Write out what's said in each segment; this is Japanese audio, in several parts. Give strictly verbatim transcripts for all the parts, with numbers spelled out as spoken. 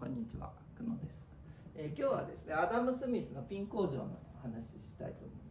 こんにちは、久野です、えー、今日はですねアダム・スミスのピン工場の話したいと思います。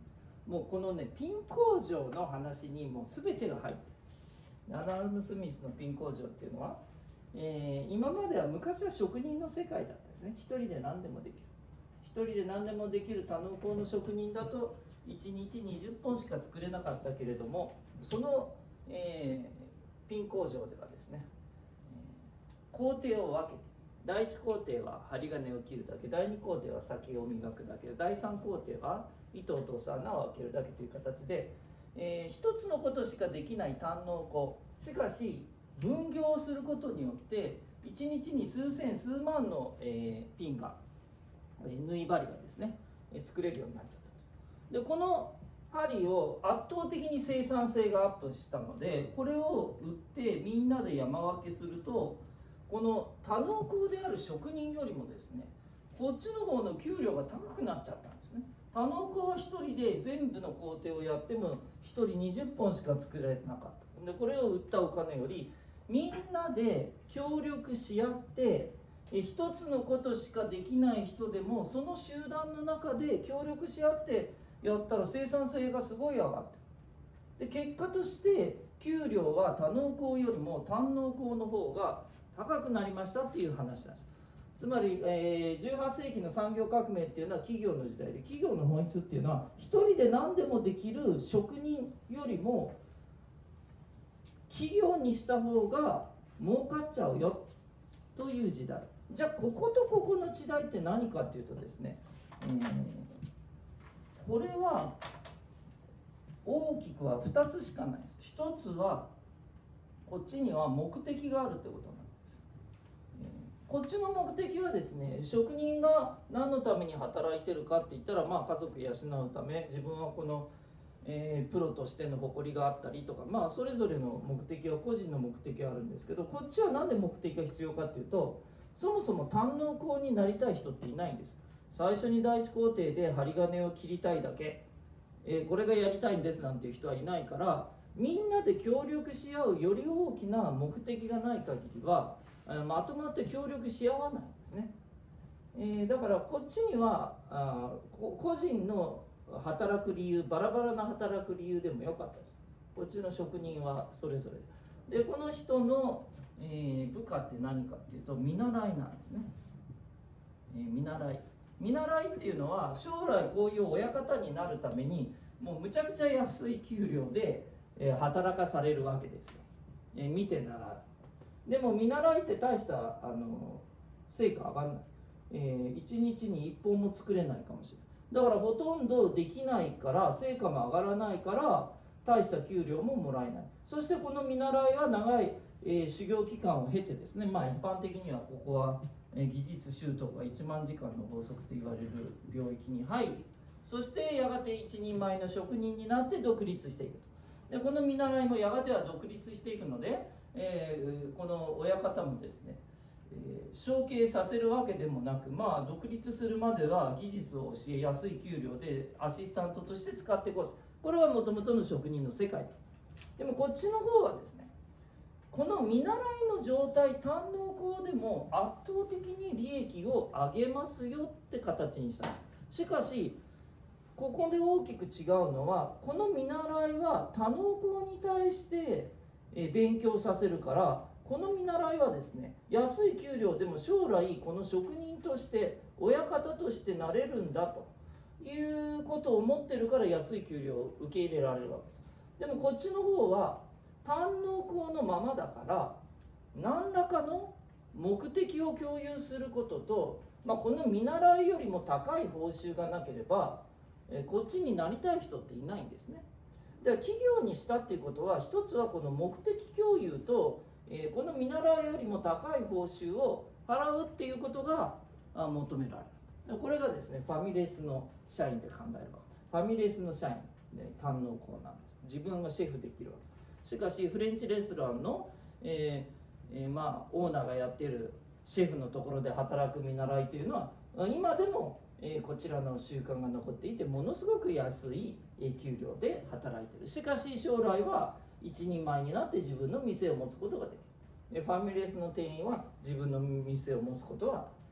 もうこのねピン工場の話にもう全てが入ってる。アダム・スミスのピン工場っていうのは、えー、今までは昔は職人の世界だったんですね。一人で何でもできる一人で何でもできる多能工の職人だといちにちにじゅっぽんしか作れなかったけれども、その、えー、ピン工場ではですね、えー、工程を分けて第一工程は針金を切るだけ、第二工程は先を磨くだけ、第三工程は糸を通す穴を開けるだけという形で、えー、一つのことしかできない単能工。しかし分業をすることによっていちにちに数千数万の、えー、ピンが縫い針がですね作れるようになっちゃったと。でこの針を圧倒的に生産性がアップしたので、これを売ってみんなで山分けすると、この多能工である職人よりもですねこっちの方の給料が高くなっちゃったんですね。多能工はひとりで全部の工程をやってもひとりにじゅっぽんしか作られなかった。でこれを売ったお金よりみんなで協力し合って一つのことしかできない人でもその集団の中で協力し合ってやったら生産性がすごい上がって、で結果として給料は多能工よりも単能工の方が高くなりましたっていう話なんです。つまり、えー、じゅうはっせいきの産業革命っていうのは企業の時代で、企業の本質っていうのは一人で何でもできる職人よりも企業にした方が儲かっちゃうよという時代。じゃあこことここの違いって何かっていうとですね、えー、これは大きくはふたつしかないです。ひとつはこっちには目的があるってことなんです。こっちの目的はですね、職人が何のために働いてるかって言ったら、まあ家族養うため、自分はこの、えー、プロとしての誇りがあったりとか、まあそれぞれの目的は個人の目的があるんですけど、こっちは何で目的が必要かっていうと、そもそも単能工になりたい人っていないんです。最初に第一工程で針金を切りたいだけ、えー、これがやりたいんですなんていう人はいないから、みんなで協力し合うより大きな目的がない限りはまとまって協力し合わないんですね。えー、だからこっちにはあ個人の働く理由、バラバラな働く理由でもよかったです。こっちの職人はそれぞれで、この人の、えー、部下って何かっていうと見習いなんですね。えー、見習い見習いっていうのは将来こういう親方になるためにもうむちゃくちゃ安い給料で、えー、働かされるわけですよ。えー、見て習う。でも見習いって大したあの成果上がんない、えー、いちにちにいっぽんも作れないかもしれない。だからほとんどできないから成果も上がらないから大した給料ももらえない。そしてこの見習いは長い、えー、修行期間を経てですね、まあ一般的にはここは、えー、技術習得がいちまんじかんの法則と言われる領域に入り、そしてやがて一人前の職人になって独立していくと。でこの見習いもやがては独立していくので、えー、この親方もですね、えー、承継させるわけでもなく、まあ独立するまでは技術を教え、安い給料でアシスタントとして使っていこうと。これはもともとの職人の世界だ。でもこっちの方はですね、この見習いの状態、単能工でも圧倒的に利益を上げますよって形にしたんです。しかしここで大きく違うのは、この見習いは多能工に対して勉強させるから、この見習いはですね安い給料でも将来この職人として親方としてなれるんだということを思ってるから安い給料を受け入れられるわけです。でもこっちの方は単能工のままだから、何らかの目的を共有することと、まあ、この見習いよりも高い報酬がなければこっちになりたい人っていないんですね。では企業にしたっていうことは、一つはこの目的共有と、えー、この見習いよりも高い報酬を払うっていうことが求められる。これがですねファミレスの社員で考えれば、ファミレスの社員で単能工なんです。自分がシェフできるわけ。しかしフレンチレストランの、えーえー、まあオーナーがやっているシェフのところで働く見習いというのは今でもえー、こちらの習慣が残っていて、ものすごく安い給料で働いている。しかし将来は一人前になって自分の店を持つことができる。ファミレスの店員は自分の店を持つことは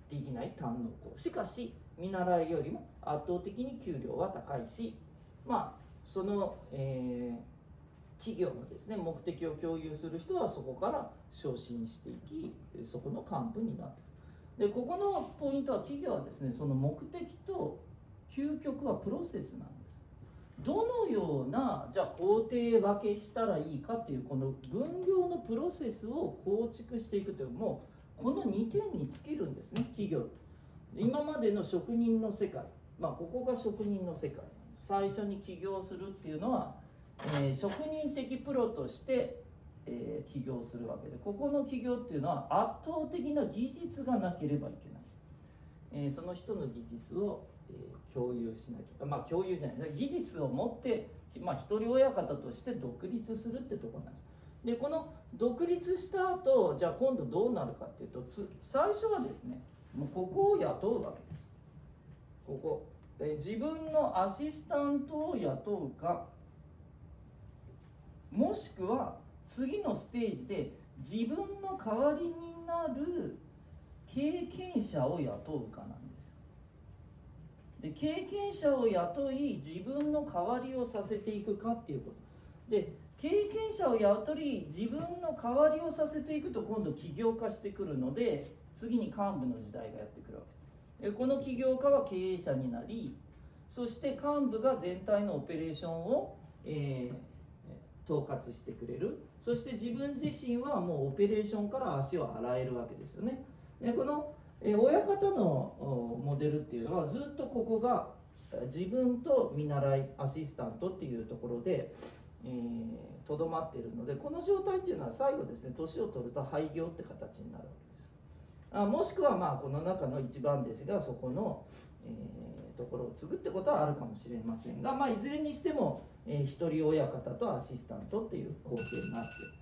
できない単能校。しかし見習いよりも圧倒的に給料は高いし、まあその、えー、企業のですね目的を共有する人はそこから昇進していき、そこの幹部になっている。でここのポイントは、企業はですねその目的と究極はプロセスなんです。どのようなじゃあ工程分けしたらいいかっていう、この分業のプロセスを構築していくという、もうこのにてんに尽きるんですね、企業。今までの職人の世界、まあここが職人の世界、最初に起業するっていうのは、えー、職人的プロとして、えー、起業するわけで、ここの起業っていうのは圧倒的な技術がなければいけないです。えー、その人の技術を共有しなきゃ、まあ共有じゃない、技術を持って、まあ、一人親方として独立するってところなんです。でこの独立した後、じゃあ今度どうなるかっていうと、つ最初はですねもうここを雇うわけです。ここ、え自分のアシスタントを雇うか、もしくは次のステージで自分の代わりになる経験者を雇うかなんです。で経験者を雇い自分の代わりをさせていくかっていうことで、経験者を雇い自分の代わりをさせていくと、今度起業化してくるので、次に幹部の時代がやってくるわけです。この起業家は経営者になり、そして幹部が全体のオペレーションを、えー、統括してくれる。そして自分自身はもうオペレーションから足を洗えるわけですよね。でこのえ親方のモデルっていうのは、ずっとここが自分と見習いアシスタントっていうところでとど、えー、まっているので、この状態っていうのは最後ですね、年を取ると廃業って形になるわけです。あもしくはまあこの中の一番弟子がそこの、えー、ところを継ぐってことはあるかもしれませんが、まあ、いずれにしても、えー、一人親方とアシスタントっていう構成になっている。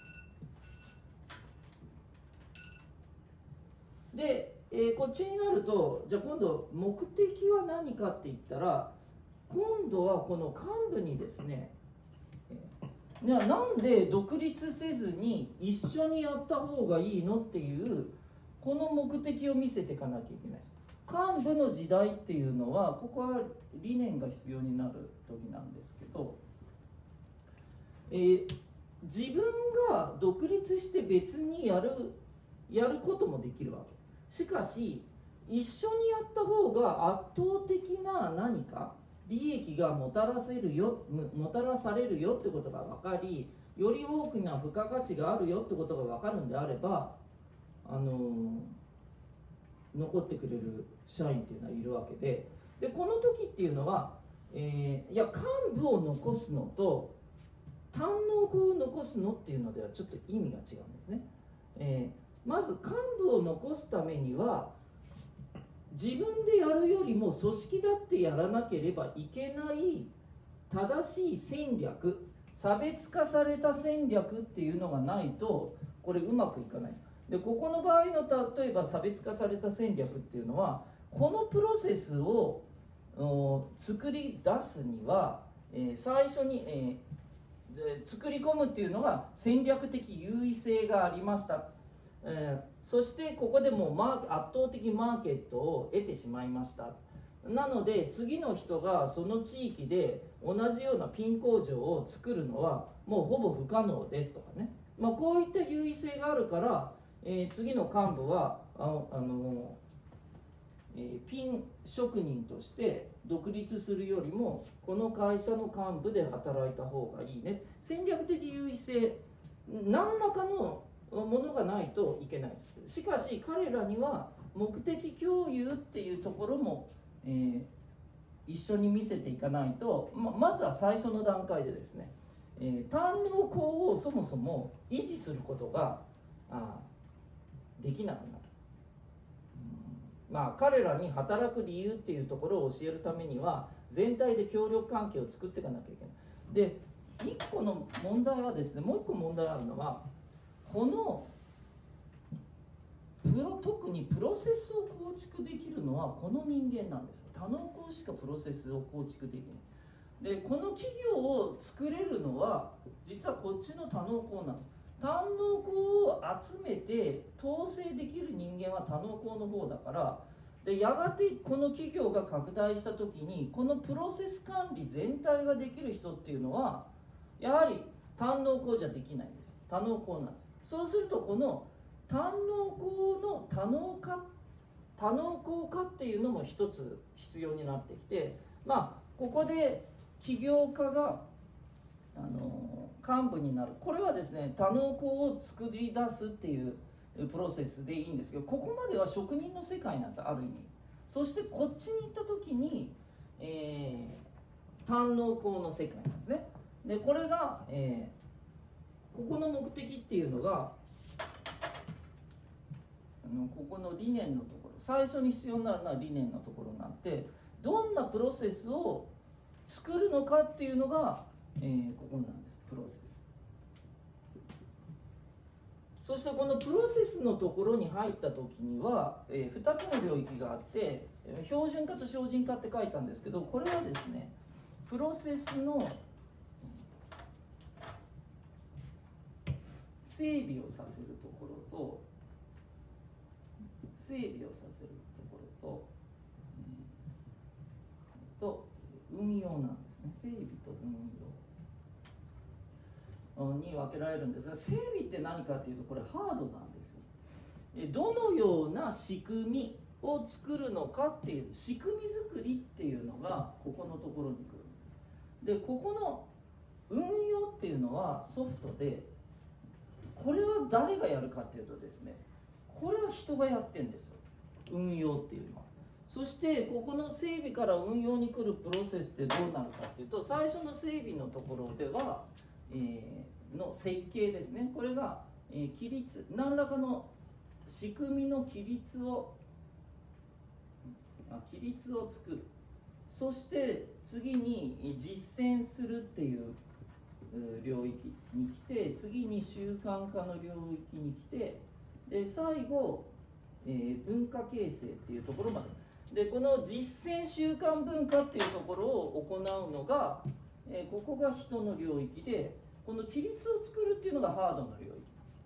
で、えー、こっちになると、じゃあ今度目的は何かって言ったら、今度はこの幹部にですね、えー、なんで独立せずに一緒にやった方がいいのっていうこの目的を見せていかなきゃいけないです。幹部の時代っていうのは、ここは理念が必要になる時なんですけど、えー、自分が独立して別にやるやることもできるわけ。しかし一緒にやった方が圧倒的な何か利益がもたらせるよもたらされるよってことが分かり、より大きな付加価値があるよってことが分かるんであれば、あのー、残ってくれる社員っていうのはいるわけで、でこの時っていうのは、えー、いや幹部を残すのと単能校を残すのっていうのではちょっと意味が違うんですね。えーまず幹部を残すためには、自分でやるよりも組織だってやらなければいけない正しい戦略、差別化された戦略っていうのがないと、これうまくいかないです。でここの場合の例えば差別化された戦略っていうのは、このプロセスを作り出すには、えー、最初に、えー、作り込むっていうのが戦略的優位性がありました。えー、そしてここでもうマー圧倒的マーケットを得てしまいました。なので次の人がその地域で同じようなピン工場を作るのはもうほぼ不可能ですとかね、まあ、こういった優位性があるから、えー、次の幹部はああの、えー、ピン職人として独立するよりもこの会社の幹部で働いた方がいいね、戦略的優位性何らかのものがないといけないです。しかし彼らには目的共有っていうところも、えー、一緒に見せていかないと、ま, まずは最初の段階でですね、えー、単能校をそもそも維持することがあできなくなる。うん、まあ彼らに働く理由っていうところを教えるためには全体で協力関係を作っていかなきゃいけない。で一個の問題はですね、もう一個問題あるのは、このプロ特にプロセスを構築できるのはこの人間なんです。多能校しかプロセスを構築できない。でこの企業を作れるのは実はこっちの多能校なんです。 胆のう孔を集めて統制できる人間は多能孔の方だから、でやがてこの企業が拡大した時にこのプロセス管理全体ができる人っていうのはやはり胆のう孔じゃできないんですよ。多能孔なんです。そうするとこの胆のう孔の多能化多能孔化っていうのも一つ必要になってきて、まあここで起業家があの幹部になる、これはですね多能孔を作り出すっていうプロセスでいいんですけど、ここまでは職人の世界なんです、ある意味。そしてこっちに行った時に、えー、胆のう孔の世界なんですね。でこれが、えー、ここの目的っていうのがあのここの理念のところ、最初に必要になるのは理念のところがあって、どんなプロセスを作るのかっていうのが、えー、ここなんです、プロセス。そしてこのプロセスのところに入った時には、えー、ふたつの領域があって、標準化と精進化って書いたんですけど、これはですねプロセスの整備をさせるところと整備をさせるところと、えー、と運用なんですね。整備と運用に分けられるんですが、整備って何かっていうとこれハードなんですよ。どのような仕組みを作るのかっていう仕組み作りっていうのがここのところに来る。でここの運用っていうのはソフトで、これは誰がやるかっていうとですね、これは人がやってるんですよ、運用っていうのは。そしてここの整備から運用に来るプロセスってどうなるかっていうと、最初の整備のところでは、えー、の設計ですね、これが、えー、規律、何らかの仕組みの規律をあ規律を作る。そして次に実践するっていう領域に来て、次に習慣化の領域に来て、で最後、えー、文化形成っていうところまで。でこの実践習慣文化っていうところを行うのが、えー、ここが人の領域で、この規律を作るっていうのがハードの領域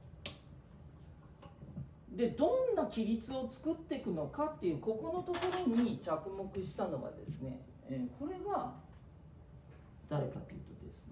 で、どんな規律を作っていくのかっていうここのところに着目したのがですね、えー、これが誰かというとですね、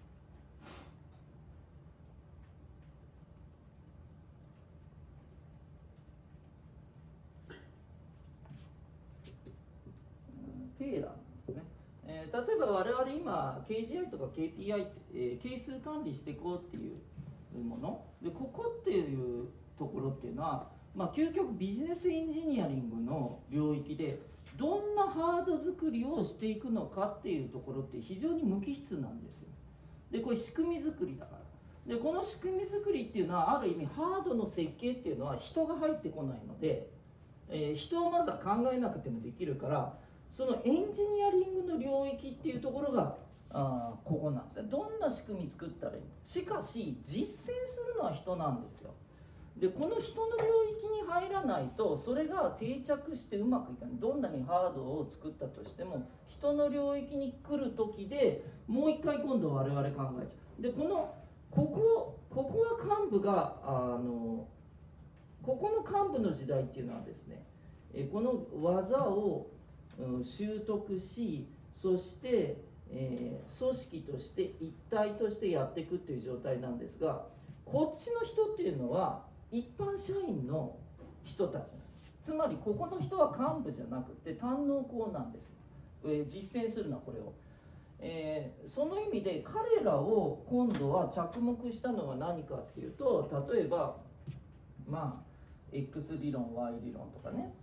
テーラーなんですね。えー、例えば我々今 ケージーアイ とか ケーピーアイ って、えー、係数管理していこうっていうもので、ここっていうところっていうのは、まあ、究極ビジネスエンジニアリングの領域でどんなハード作りをしていくのかっていうところって非常に無機質なんですよ。でこれ仕組み作りだから。でこの仕組み作りっていうのはある意味ハードの設計っていうのは人が入ってこないので、えー、人をまずは考えなくてもできるから、そのエンジニアリングの領域っていうところがあここなんですね。どんな仕組み作ったらいいの。しかし実践するのは人なんですよ。でこの人の領域に入らないとそれが定着してうまくいかない。どんなにハードを作ったとしても人の領域に来る時でもう一回今度我々考えちゃう。でこのここここは幹部があのここの幹部の時代っていうのはですね、えこの技を習得し、そして、えー、組織として一体としてやっていくっていう状態なんですが、こっちの人っていうのは一般社員の人たちなんです。つまりここの人は幹部じゃなくて胆のう孔なんです、えー、実践するのはこれを、えー、その意味で彼らを今度は着目したのは何かっていうと、例えばまあ X 理論 Y 理論とかね、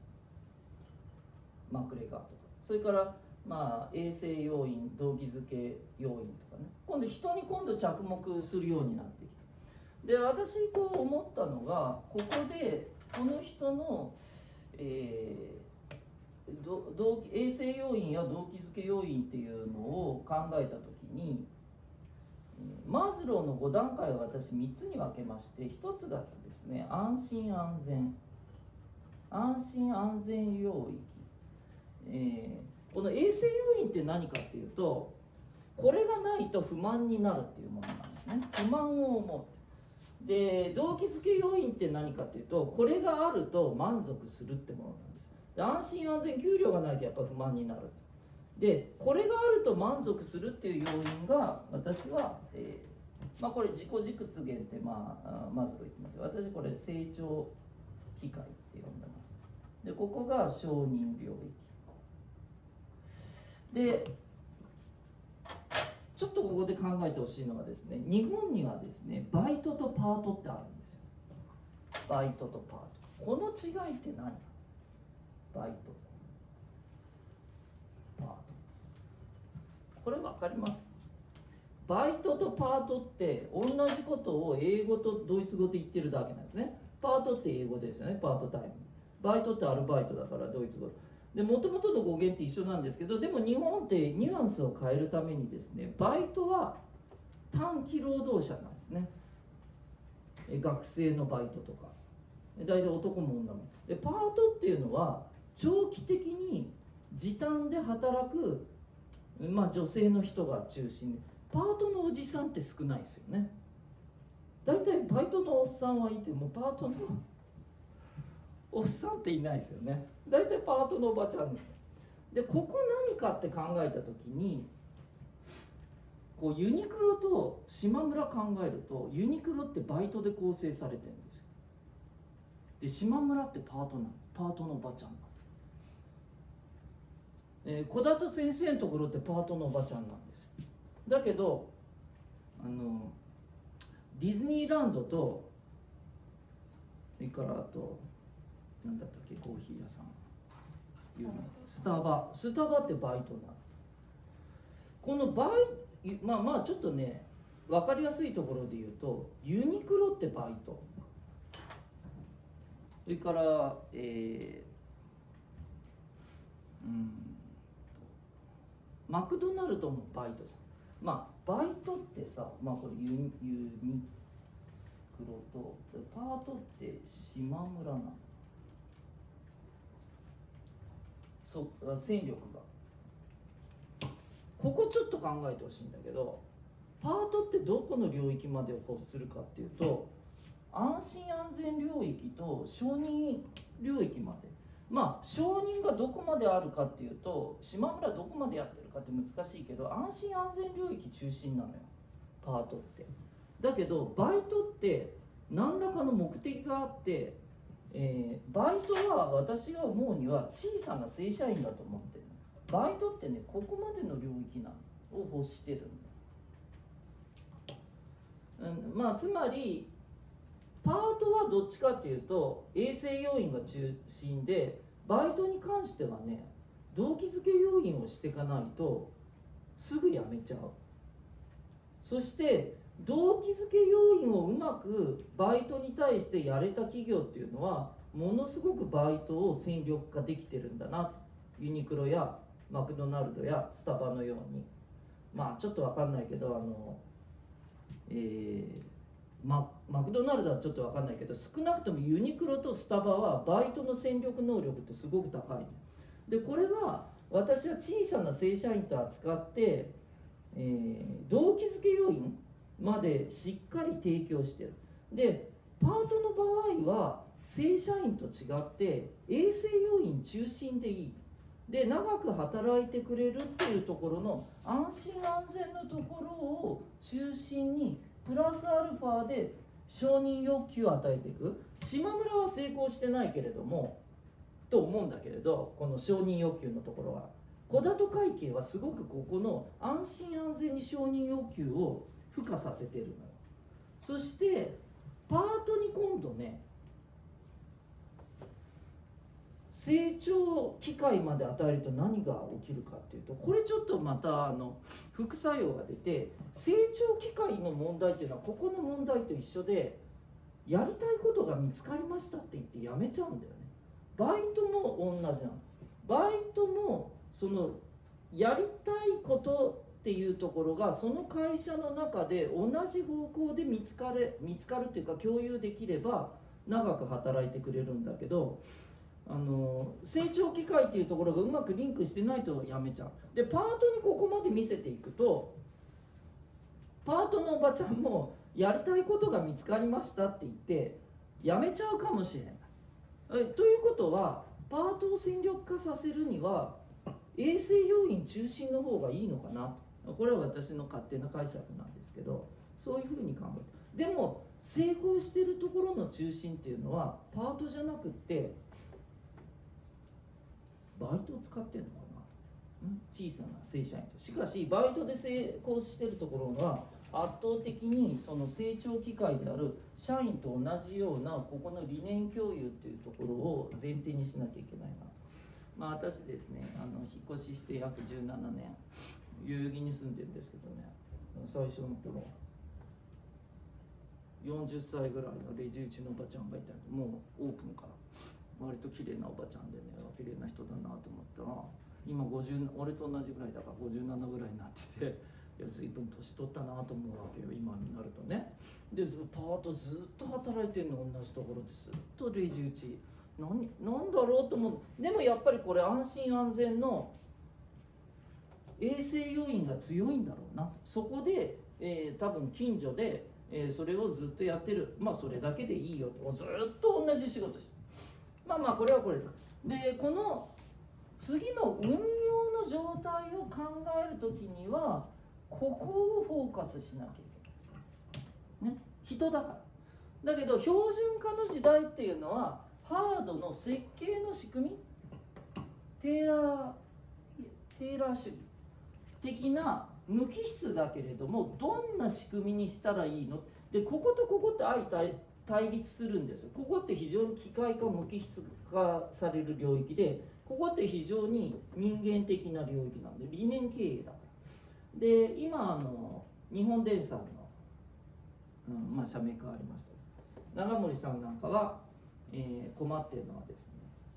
マクレガーとか、それからまあ衛生要因、動機づけ要因とかね、今度人に今度着目するようになってきた。で私こう思ったのが、ここでこの人の、えー、動機衛生要因や動機づけ要因っていうのを考えた時に、マズローのご段階を私みっつに分けまして、ひとつがですね、安心安全安心安全領域、えー、この衛生要因って何かっていうと、これがないと不満になるっていうものなんですね。不満を思う。 で動機づけ要因って何かっていうと、これがあると満足するってものなんです。で安心安全、給料がないとやっぱ不満になる。でこれがあると満足するっていう要因が、私は、えーまあ、これ自己実現って、まあ、まずと言ってます。私これ成長機会って呼んでます。でここが承認領域で、ちょっとここで考えてほしいのがですね、日本にはですねバイトとパートってあるんですよ。バイトとパート、この違いって何？バイト、パート、これ分かります？バイトとパートって同じことを英語とドイツ語で言ってるだけなんですね。パートって英語ですよね、パートタイム。バイトってアルバイトだからドイツ語で、もともとの語源って一緒なんですけど、でも日本ってニュアンスを変えるためにですね、バイトは短期労働者なんですね。学生のバイトとか大体男も女も。でパートっていうのは長期的に時短で働く、まあ、女性の人が中心で、パートのおじさんって少ないですよね。大体バイトのおっさんはいてもパートのおっさんっていないですよね。大体パートのおばちゃんですよ。でここ何かって考えた時に、こうユニクロと島村考えると、ユニクロってバイトで構成されてるんですよ。で島村ってパートなの、パートのおばちゃんなの。えー、小田と先生のところってパートのおばちゃんなんですよ。だけどあのディズニーランドと、それからあとなんだったっけ、コーヒー屋さん、スタバ、スタバってバイトなの。このバイまあまあちょっとね分かりやすいところで言うと、ユニクロってバイト、それからえー、うんマクドナルドもバイトさ。まあバイトってさ、まあこれユニユニクロと、パートって島村なの。そう戦力がここちょっと考えてほしいんだけど、パートってどこの領域までを欲するかっていうと、安心安全領域と承認領域まで。まあ承認がどこまであるかっていうと、島村どこまでやってるかって難しいけど、安心安全領域中心なのよ、パートって。だけどバイトって何らかの目的があって、えー、バイトは私が思うには小さな正社員だと思ってる。バイトってね、ここまでの領域なのを欲してるんだよ、うん、まあつまりパートはどっちかっていうと衛生要因が中心で、バイトに関してはね動機づけ要因をしていかないとすぐ辞めちゃう。そして動機づけ要因をうまくバイトに対してやれた企業っていうのはものすごくバイトを戦力化できてるんだな。ユニクロやマクドナルドやスタバのように、まあちょっと分かんないけど、あの、えー、マ, マクドナルドはちょっと分かんないけど、少なくともユニクロとスタバはバイトの戦力能力ってすごく高い。でこれは私は小さな正社員と扱って、えー、動機づけ要因までしっかり提供してる。でパートの場合は正社員と違って衛生要因中心でいい。で長く働いてくれるっていうところの安心安全のところを中心にプラスアルファで承認欲求を与えていく。島村は成功してないけれどもと思うんだけれど、この承認欲求のところは小田と会計はすごくここの安心安全に承認欲求を付加させてるのよ。そしてパートに今度ね成長機会まで与えると何が起きるかっていうと、これちょっとまたあの副作用が出て、成長機会の問題っていうのはここの問題と一緒で、やりたいことが見つかりましたって言ってやめちゃうんだよね。バイトも同じなの。バイトもそのやりたいことっていうところがその会社の中で同じ方向で見つかれ見つかるっていうか共有できれば長く働いてくれるんだけど、あの成長機会っていうところがうまくリンクしてないとやめちゃう。でパートにここまで見せていくと、パートのおばちゃんもやりたいことが見つかりましたって言ってやめちゃうかもしれない。えということはパートを戦力化させるには衛生要員中心の方がいいのかなと。これは私の勝手な解釈なんですけど、そういうふうに考えて、でも成功してるところの中心っていうのはパートじゃなくってバイトを使ってるのかな、小さな正社員と。しかしバイトで成功してるところは圧倒的にその成長機会である社員と同じようなここの理念共有っていうところを前提にしなきゃいけないな。まあ私ですね、あの引っ越しして約じゅうななねん代々木に住んでるんですけどね、最初の頃よんじゅっさいぐらいのレジ打ちのおばちゃんがいたの。もうオープンから割と綺麗なおばちゃんでね、綺麗な人だなと思ったら、今ごじゅう、俺と同じぐらいだからごじゅうななぐらいになってて、いや随分年取ったなと思うわけよ、今になるとね。でパートずっと働いてるの、同じところでずっとレジ打ち、何なんだろうと思う。でもやっぱりこれ安心安全の衛生要因が強いんだろうな。そこで、えー、多分近所で、えー、それをずっとやってる。まあそれだけでいいよと、ずっと同じ仕事して、まあまあこれはこれだ。でこの次の運用の状態を考えるときにはここをフォーカスしなきゃいけない、ね、人だから。だけど標準化の時代っていうのはハードの設計の仕組み、テーラーテーラー主義的な無機質だけれども、どんな仕組みにしたらいいので、こことここって相対対立するんですよ。ここって非常に機械化無機質化される領域で、ここって非常に人間的な領域なんで、理念経営だから。で今あの日本電産の、うんまあ、社名変わりました長森さんなんかは、えー、困っているのはですね、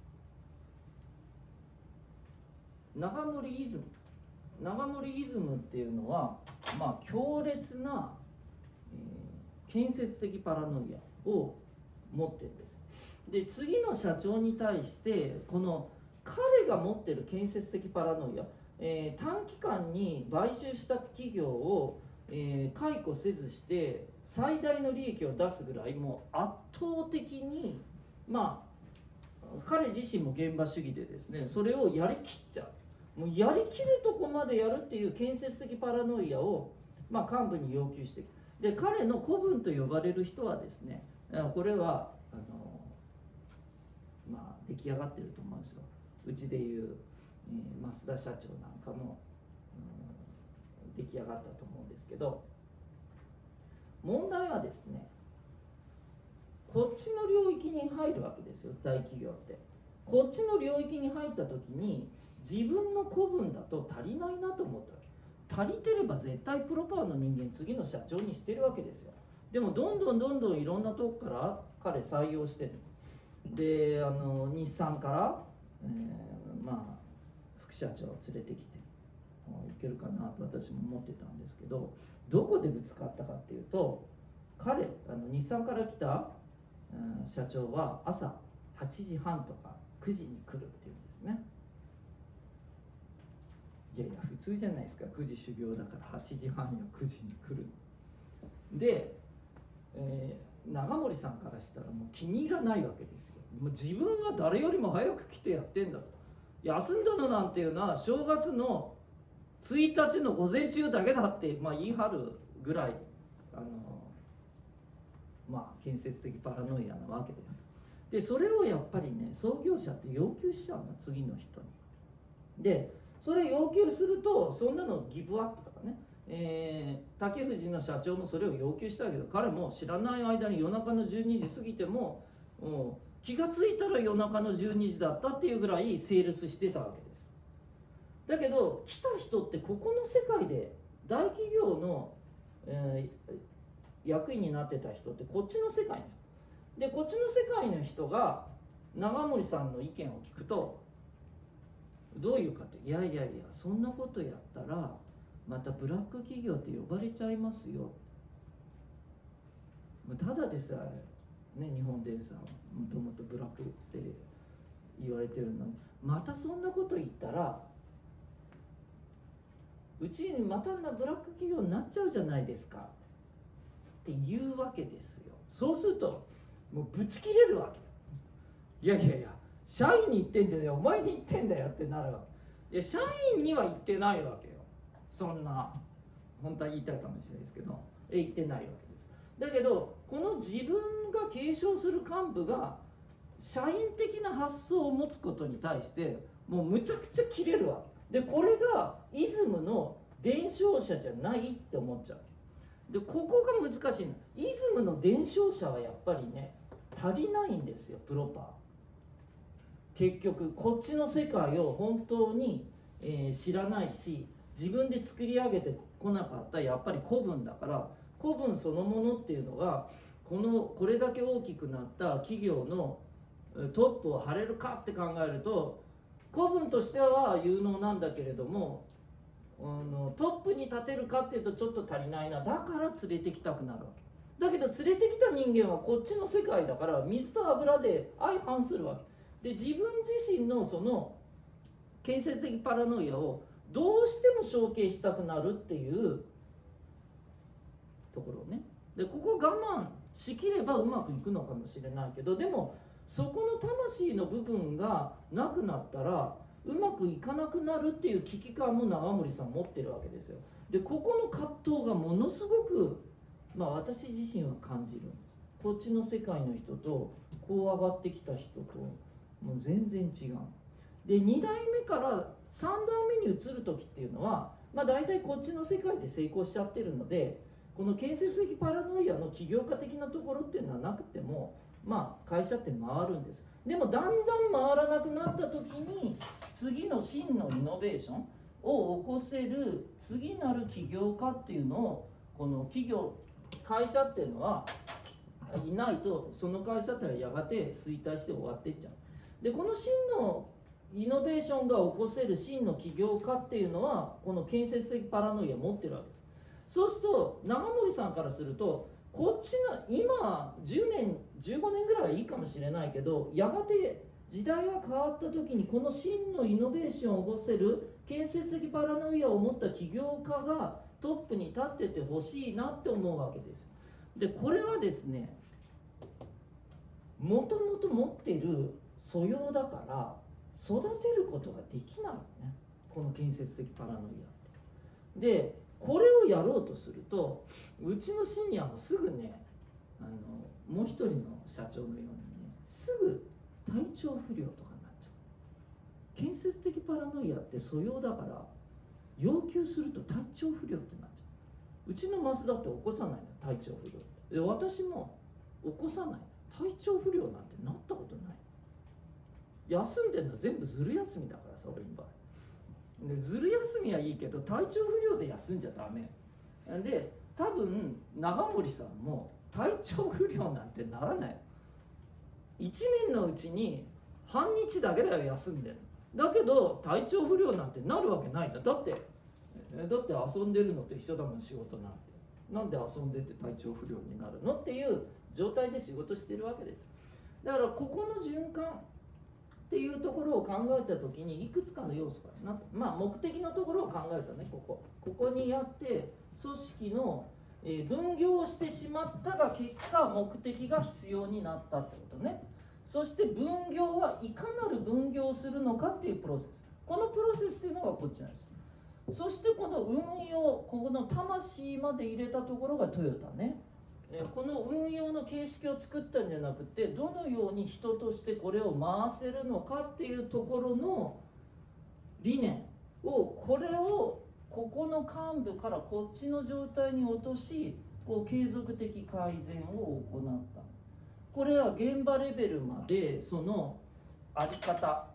長森イズム長森イズムっていうのは、まあ、強烈な、えー、建設的パラノイアを持ってるんです。で次の社長に対してこの彼が持ってる建設的パラノイア、えー、短期間に買収した企業を、えー、解雇せずして最大の利益を出すぐらいもう圧倒的に、まあ彼自身も現場主義でですね、それをやりきっちゃう、もうやりきるとこまでやるっていう建設的パラノイアを、まあ、幹部に要求してきた。で彼の子分と呼ばれる人はですね、これはあのまあ出来上がってると思うんですよ。うちでいう、えー、増田社長なんかも、うん、出来上がったと思うんですけど、問題はですね、こっちの領域に入るわけですよ、大企業って。こっちの領域に入った時に自分の子分だと足りないなと思ったわけ。足りてれば絶対プロパーの人間次の社長にしてるわけですよ。でもどんどんどんどんいろんなとこから彼採用してる。であの日産から、えー、まあ副社長を連れてきていけるかなと私も思ってたんですけど、どこでぶつかったかっていうと、彼あの日産から来た、うん、社長は朝はちじはんとかくじに来るっていうんですね。いやいや普通じゃないですか、くじ修行だからはちじはんやくじに来る。で、えー、長森さんからしたらもう気に入らないわけですよ。もう自分は誰よりも早く来てやってんだと。休んだのなんていうのは正月のついたちの午前中だけだって、まあ、言い張るぐらいあの、まあ、建設的パラノイアなわけですよ。でそれをやっぱりね、創業者って要求しちゃうの、次の人に。でそれ要求するとそんなのギブアップとかね、えー、竹藤の社長もそれを要求したけど、彼も知らない間に夜中のじゅうにじ過ぎても、もう気がついたら夜中のじゅうにじだったっていうぐらいセールスしてたわけです。だけど来た人ってここの世界で大企業の、えー、役員になってた人ってこっちの世界の人で、こっちの世界の人が長森さんの意見を聞くとどういうかって、いやいやいやそんなことやったらまたブラック企業って呼ばれちゃいますよ。ただでさえね、日本電産もともとブラックって言われてるのに、またそんなこと言ったらうちにまたブラック企業になっちゃうじゃないですか。 って言うわけですよ。そうするともうブチ切れるわけ。いやいやいや、社員に言ってんじゃねえよ、お前に言ってんだよってなるわけ。いや、社員には言ってないわけよ。そんな本当は言いたいかもしれないですけど、え言ってないわけです。だけどこの自分が継承する幹部が社員的な発想を持つことに対してもうむちゃくちゃ切れるわけで、これがイズムの伝承者じゃないって思っちゃうわけで、ここが難しいの。イズムの伝承者はやっぱりね足りないんですよ、プロパー。結局こっちの世界を本当に、えー、知らないし、自分で作り上げてこなかったやっぱり子分だから、子分そのものっていうのがこのこれだけ大きくなった企業のトップを張れるかって考えると、子分としては有能なんだけれども、あのトップに立てるかっていうとちょっと足りないな、だから連れてきたくなるわけだけど、連れてきた人間はこっちの世界だから水と油で相反するわけで、自分自身のその建設的パラノイアをどうしても承継したくなるっていうところね。でここ我慢しきればうまくいくのかもしれないけど、でもそこの魂の部分がなくなったらうまくいかなくなるっていう危機感も長森さん持ってるわけですよ。でここの葛藤がものすごく、まあ、私自身は感じるんです。こっちの世界の人とこう上がってきた人ともう全然違う。でに代目からさん代目に移る時っていうのは、まあ、大体こっちの世界で成功しちゃってるので、この建設的パラノイアの起業家的なところっていうのはなくても、まあ、会社って回るんです。でもだんだん回らなくなった時に次の真のイノベーションを起こせる次なる起業家っていうのを、この企業会社っていうのはいないと、その会社ってのはやがて衰退して終わっていっちゃう。でこの真のイノベーションが起こせる真の起業家っていうのはこの建設的パラノイア持ってるわけです。そうすると長森さんからすると、こっちの今じゅうねんじゅうごねんぐらいはいいかもしれないけど、やがて時代が変わった時にこの真のイノベーションを起こせる建設的パラノイアを持った起業家がトップに立っててほしいなって思うわけです。でこれはですね、もともと持っている素養だから育てることができないよね、この建設的パラノイアって。でこれをやろうとすると、うちのシニアもすぐね、あのもう一人の社長のようにね、すぐ体調不良とかになっちゃう。建設的パラノイアって素養だから要求すると体調不良ってなっちゃう。うちのマスだって起こさないの、体調不良って。で私も起こさない。体調不良なんてなったことない。休んでるの全部ずる休みだからさ、俺の場合。でずる休みはいいけど体調不良で休んじゃダメで、多分長森さんも体調不良なんてならない。いちねんのうちに半日だけだよ休んでる。だけど体調不良なんてなるわけないじゃん。だってだって遊んでるのと一緒だもん、仕事なんて。なんで遊んでて体調不良になるのっていう状態で仕事してるわけです。だからここの循環っていうところを考えた時にいくつかの要素がな、まあ目的のところを考えたね、ここここにやって組織の、えー、分業をしてしまったが結果目的が必要になったってことね。そして分業はいかなる分業をするのかっていうプロセス、このプロセスっていうのがこっちなんです。そしてこの運用、ここの魂まで入れたところがトヨタね。この運用の形式を作ったんじゃなくて、どのように人としてこれを回せるのかっていうところの理念を、これをここの幹部からこっちの状態に落とし、こう継続的改善を行った。これは現場レベルまでそのあり方、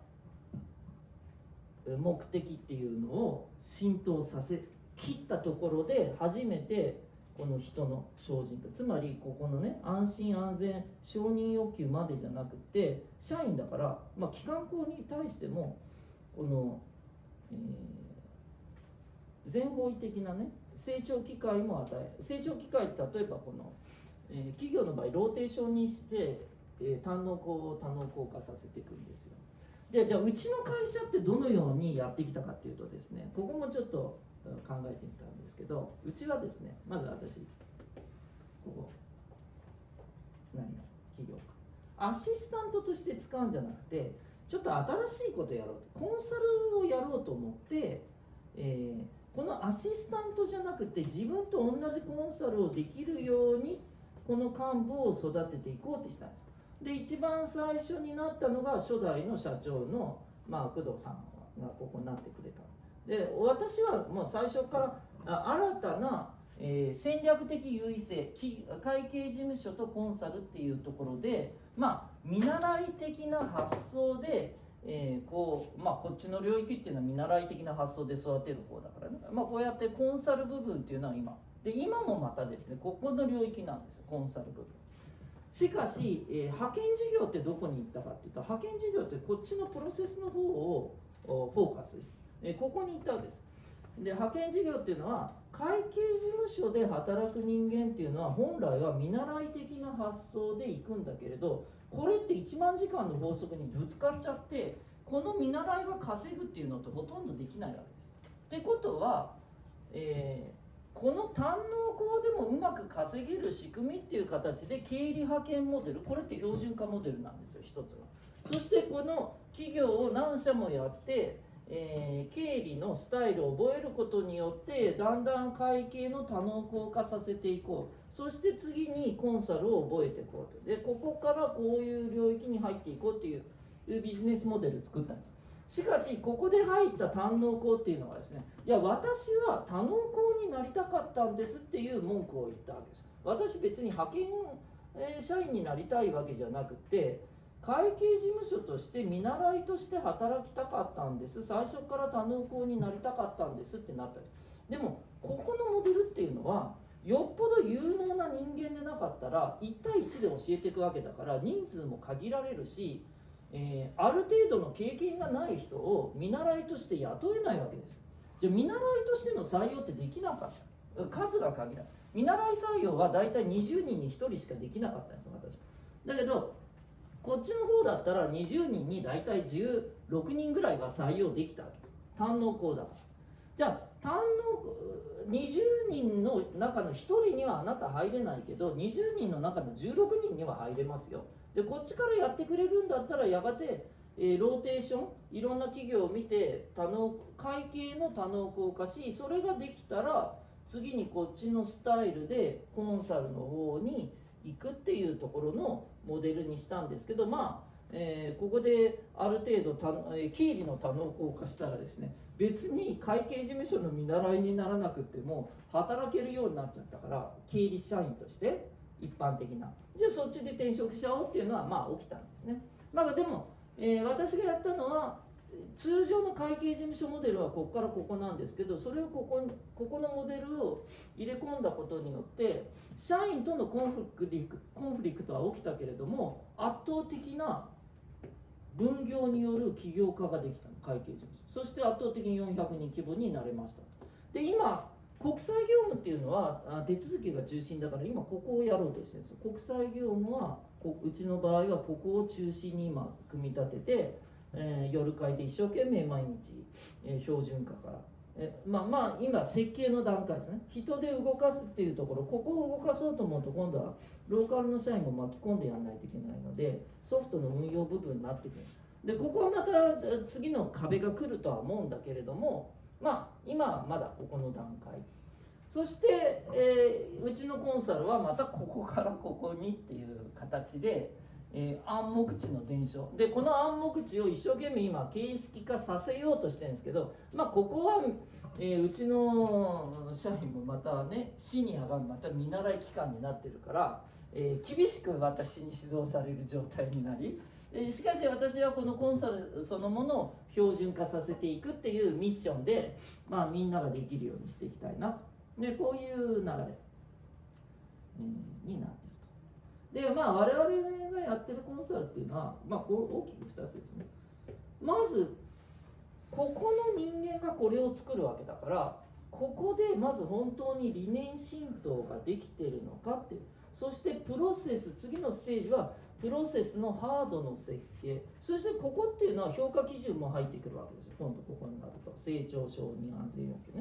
目的っていうのを浸透させ切ったところで初めてこの人の精進化、つまりここのね、安心安全承認欲求までじゃなくて、社員だから、まあ、機関校に対してもこの、えー、全方位的なね成長機会も与え、成長機会って例えばこの、えー、企業の場合ローテーションにして、えー、単能校を多能校化させていくんですよ。でじゃあうちの会社ってどのようにやってきたかっていうとですね、ここもちょっと考えてみたんですけど、うちはですね、まず私こここ何の企業かアシスタントとして使うんじゃなくて、ちょっと新しいことやろうと、コンサルをやろうと思って、えー、このアシスタントじゃなくて自分と同じコンサルをできるようにこの幹部を育てていこうってしたんです。で一番最初になったのが初代の社長の、まあ、工藤さんがここになってくれた。で私はもう最初から新たな、えー、戦略的優位性、会計事務所とコンサルっていうところで、まあ、見習い的な発想で、えーこうまあ、こっちの領域っていうのは見習い的な発想で育てる方だからね、まあ、こうやってコンサル部分っていうのは今で今もまたですね、ここの領域なんですよ、コンサル部分。しかし、えー、派遣事業ってどこに行ったかっていうと、派遣事業ってこっちのプロセスの方をフォーカスして、えー、ここに行ったわけです。で派遣事業っていうのは会計事務所で働く人間っていうのは本来は見習い的な発想で行くんだけれど、これっていちまんじかんの法則にぶつかっちゃって、この見習いが稼ぐっていうのってほとんどできないわけです。ってことは、えーこの単納校でもうまく稼げる仕組みっていう形で経理派遣モデル、これって標準化モデルなんですよ、一つは。そしてこの企業を何社もやって、えー、経理のスタイルを覚えることによってだんだん会計の多能校化させていこう。そして次にコンサルを覚えていこうと。でここからこういう領域に入っていこうっていうビジネスモデルを作ったんです。しかしここで入った単納校っていうのはですね、いや私は多納校になりたかったんですっていう文句を言ったわけです。私別に派遣社員になりたいわけじゃなくて、会計事務所として見習いとして働きたかったんです、最初から多納校になりたかったんですってなったんです。でもここのモデルっていうのはよっぽど有能な人間でなかったらいち対いちで教えていくわけだから、人数も限られるし、えー、ある程度の経験がない人を見習いとして雇えないわけです。じゃあ見習いとしての採用ってできなかった、数が限らない。見習い採用はだいたいにじゅうにんにひとりしかできなかったんですよ、私。だけどこっちの方だったらにじゅうにんにだいたいじゅうろくにんぐらいは採用できたわけです。単納校だから。じゃあ単納にじゅうにんの中のひとりにはあなた入れないけどにじゅうにんの中のじゅうろくにんには入れますよ。でこっちからやってくれるんだったらやがて、えー、ローテーションいろんな企業を見て多納会計の多納校化し、それができたら次にこっちのスタイルでコンサルの方に行くっていうところのモデルにしたんですけど、まあ、えー、ここである程度た、えー、経理の多能校化したらですね、別に会計事務所の見習いにならなくても働けるようになっちゃったから、経理社員として一般的な、じゃあそっちで転職しちゃおうっていうのはまあ起きたんですね。まあでも、えー、私がやったのは通常の会計事務所モデルはここからここなんですけど、それをここにここのモデルを入れ込んだことによって社員とのコンフリクトコンフリクトは起きたけれども、圧倒的な分業による起業家ができたの、会計事務所。そして圧倒的によんひゃくにん規模になれました。で今国際業務っていうのは手続きが中心だから、今ここをやろうとしてるんですよ。国際業務はうちの場合はここを中心に今組み立てて、えー、夜会で一生懸命毎日、えー、標準化から、えー、まあまあ今設計の段階ですね。人で動かすっていうところ、ここを動かそうと思うと今度はローカルの社員も巻き込んでやらないといけないので、ソフトの運用部分になってくる。でここはまた次の壁が来るとは思うんだけれども、まあ今はまだここの段階。そして、えー、うちのコンサルはまたここからここにっていう形で、えー、暗黙知の伝承で、この暗黙知を一生懸命今形式化させようとしてるんですけど、まあここは、えー、うちの社員もまたね、シニアがまた見習い期間になってるから、えー、厳しく私に指導される状態になり、えー、しかし私はこのコンサルそのものを標準化させていくっていうミッションで、まあみんなができるようにしていきたいな、でこういう流れ、えー、になっていると。でまあ我々がやってるコンサルっていうのは、まあ、こう大きくふたつですね。まずここの人間がこれを作るわけだから、ここでまず本当に理念浸透ができているのかっていう。そしてプロセス、次のステージはプロセスのハードの設計、そしてここっていうのは評価基準も入ってくるわけですよ。今度ここになると成長承認安全要求ね。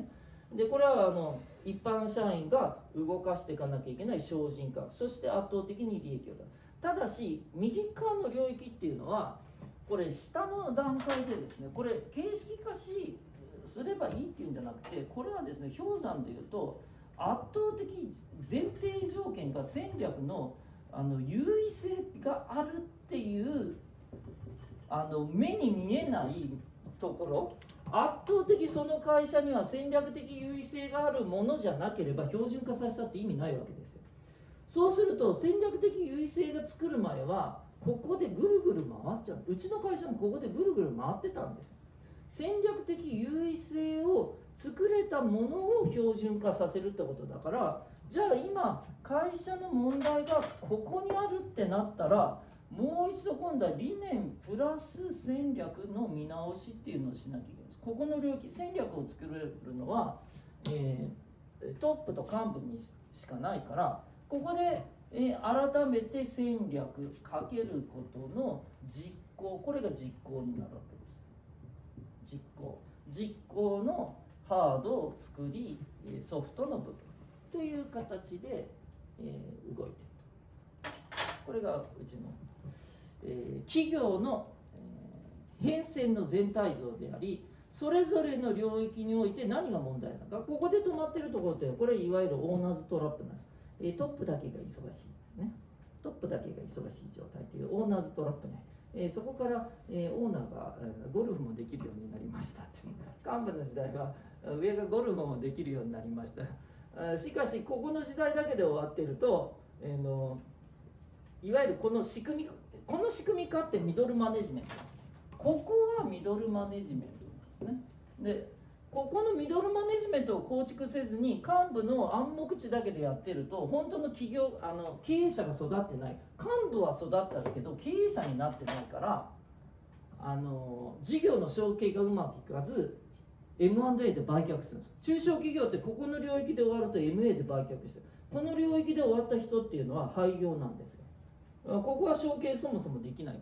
でこれはあの一般社員が動かしていかなきゃいけない省人化、そして圧倒的に利益を出す。ただし右側の領域っていうのはこれ下の段階でですね、これ形式化しすればいいっていうんじゃなくて、これはですね氷山でいうと圧倒的前提条件が戦略のあの優位性があるっていうあの目に見えないところ、圧倒的その会社には戦略的優位性があるものじゃなければ標準化させたって意味ないわけですよ。そうすると戦略的優位性が作る前はここでぐるぐる回っちゃう。うちの会社もここでぐるぐる回ってたんです。戦略的優位性を作れたものを標準化させるってことだから、じゃあ今会社の問題がここにあるってなったら、もう一度今度は理念プラス戦略の見直しっていうのをしなきゃいけないです。ここの領域、戦略を作れるのは、えー、トップと幹部にしかないから、ここで、えー、改めて戦略かけることの実行、これが実行になるわけです。実行実行のハードを作り、ソフトの部分という形で、えー、動いていると。これがうちの、えー、企業の、えー、変遷の全体像であり、それぞれの領域において何が問題なのか。ここで止まっているところってこれいわゆるオーナーズトラップなんです。えー、トップだけが忙しい、ね、トップだけが忙しい状態というオーナーズトラップね。えー、そこから、えー、オーナーが、えー、ゴルフもできるようになりましたっていう。幹部の時代は上がゴルフもできるようになりました。しかしここの時代だけで終わっていると、えー、のいわゆるこの仕組み、この仕組み化ってミドルマネジメントです。ここはミドルマネジメントなんですね。でここのミドルマネジメントを構築せずに幹部の暗黙知だけでやってると、本当の企業あの経営者が育ってない。幹部は育ったけど経営者になってないから、あの事業の承継がうまくいかず エムアンドエー で売却するんです。中小企業ってここの領域で終わると エムエー で売却してる。この領域で終わった人っていうのは廃業なんですよ。ここは承継そもそもできないから、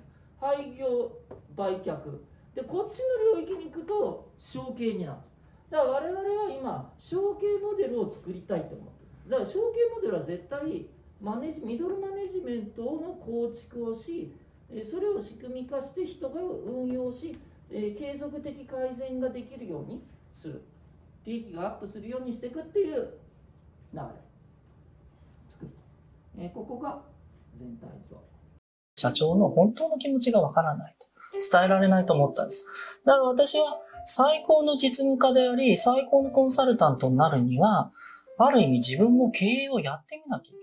廃業売却で、こっちの領域に行くと承継になるんです。だから我々は今承継モデルを作りたいと思ってる。だから承継モデルは絶対マネジミドルマネジメントの構築をし、それを仕組み化して人が運用し、継続的改善ができるようにする、利益がアップするようにしていくっていう流れ作る。ここが全体像。 社長の本当の気持ちがわからないと、伝えられないと思ったんです。だから私は最高の実務家であり、最高のコンサルタントになるには、ある意味自分も経営をやってみなきゃいけない。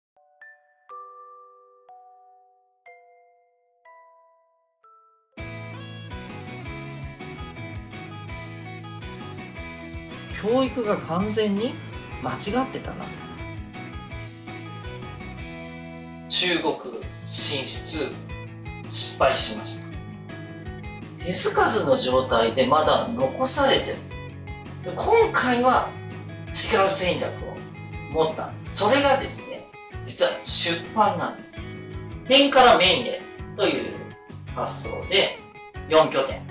教育が完全に間違ってたなと。 中国進出失敗しました。手つかずの状態でまだ残されてる。今回は違う戦略を持ったんです。それがですね、実は出版なんです。点から面へという発想でよん拠点。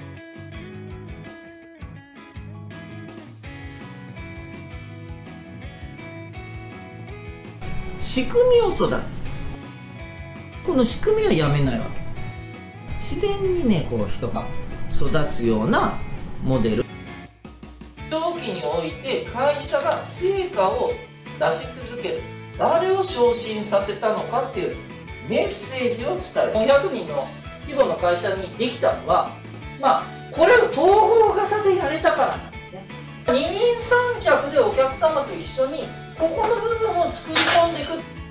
仕組みを育てる。この仕組みはやめないわけ。自然にね、こう人が育つようなモデル。長期において会社が成果を出し続ける。誰を昇進させたのかっていうメッセージを伝える。ごひゃくにんの規模の会社にできたのは、まあこれを統合型でやれたからなんですね。二人三脚でお客様と一緒にここの部分を作り込んでいく。